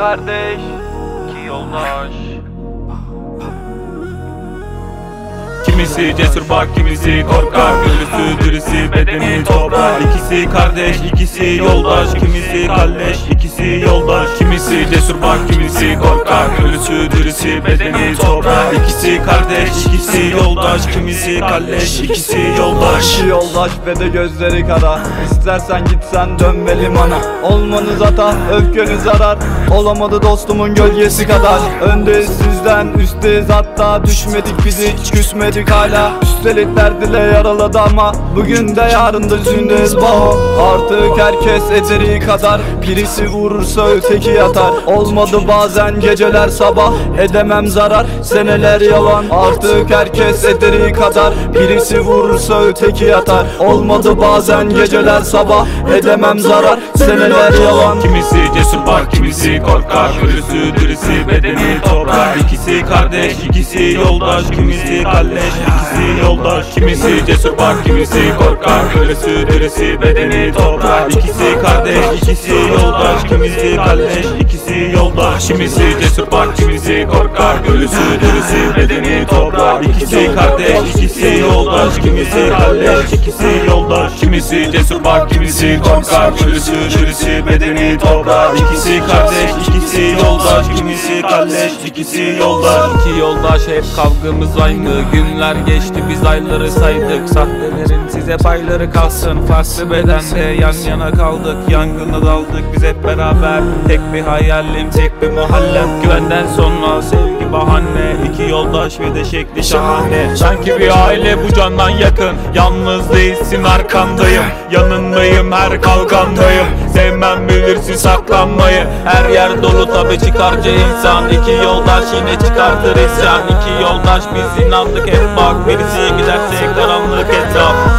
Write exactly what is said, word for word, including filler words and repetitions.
kardeş, iki yoldaş. Kimisi cesur bak, kimisi korkak, ölüsü dirisi bedeni toprak. İkisi kardeş, ikisi yoldaş, kimisi kalleş, ikisi yoldaş. Kimisi cesur bak, kimisi korkak, ölüsü dirisi bedeni toprak. İkisi kardeş, ikisi yoldaş, kimisi kalleş, ikisi yoldaş. İki yoldaş ve de gözleri kara. İstersen gitsen dön be limana. Olmanız hata, öfkeniz zarar. Olamadı dostumun gölgesi kadar. Öndeyiz sizden, üstteyiz hatta. Düşmedik biz hiç, küsmedik hala. Üstelik derdiyle yaraladı ama bugün de yarın da zündeyiz baho. Artık herkes ederi kadar. Birisi vurursa öteki yatar. Olmadı bazen geceler sabah. Edemem zarar, seneler yalan. Artık herkes ederi kadar. Birisi vurursa öteki yatar. Olmadı bazen geceler sabah. Edemem zarar, seneler yalan. Kimisi cesur bak, kimisi korkak, ölüsü dirisi bedeni toprak. İkisi kardeş, ikisi yoldaş, kimisi kalleş, ikisi yoldaş. Kimisi cesur bak, kimisi korkak, ölüsü dirisi bedeni toprak. İkisi kardeş, ikisi yoldaş, kimisi kalleş, ikisi yoldaş. Kimisi cesur bak, kimisi korkak, ölüsü dirisi bedeni toprak. İkisi kardeş, ikisi yoldaş, kimisi kalleş, ikisi yoldaş. Kimisi cesur bak, kimisi korkak, ölüsü dirisi bedeni toprak. İkisi kardeş, ikisi yoldaş, kimisi kalleş, ikisi yoldaş. İki yoldaş hep kavgamız aynı. Günler geçti biz ayları saydık. Sahtelerin size payları kalsın. Farklı bedende yan yana kaldık. Yangına daldık biz hep beraber. Tek bir hayalim, tek bir mahallem. Güvenden sonra sevgi bahane. İki yoldaş ve de şekli şahane. Sanki bir aile bu candan yakın. Yalnız değilsin, arkandayım. Yanındayım, her kavgandayım. Sevmem bilirsin saklanmayı. Her yer dolu tabi çıkarca insan. İki yoldaş yine çıkartır isyan. İki yoldaş biz inandık hep bak. Birisi giderse karanlık etraf.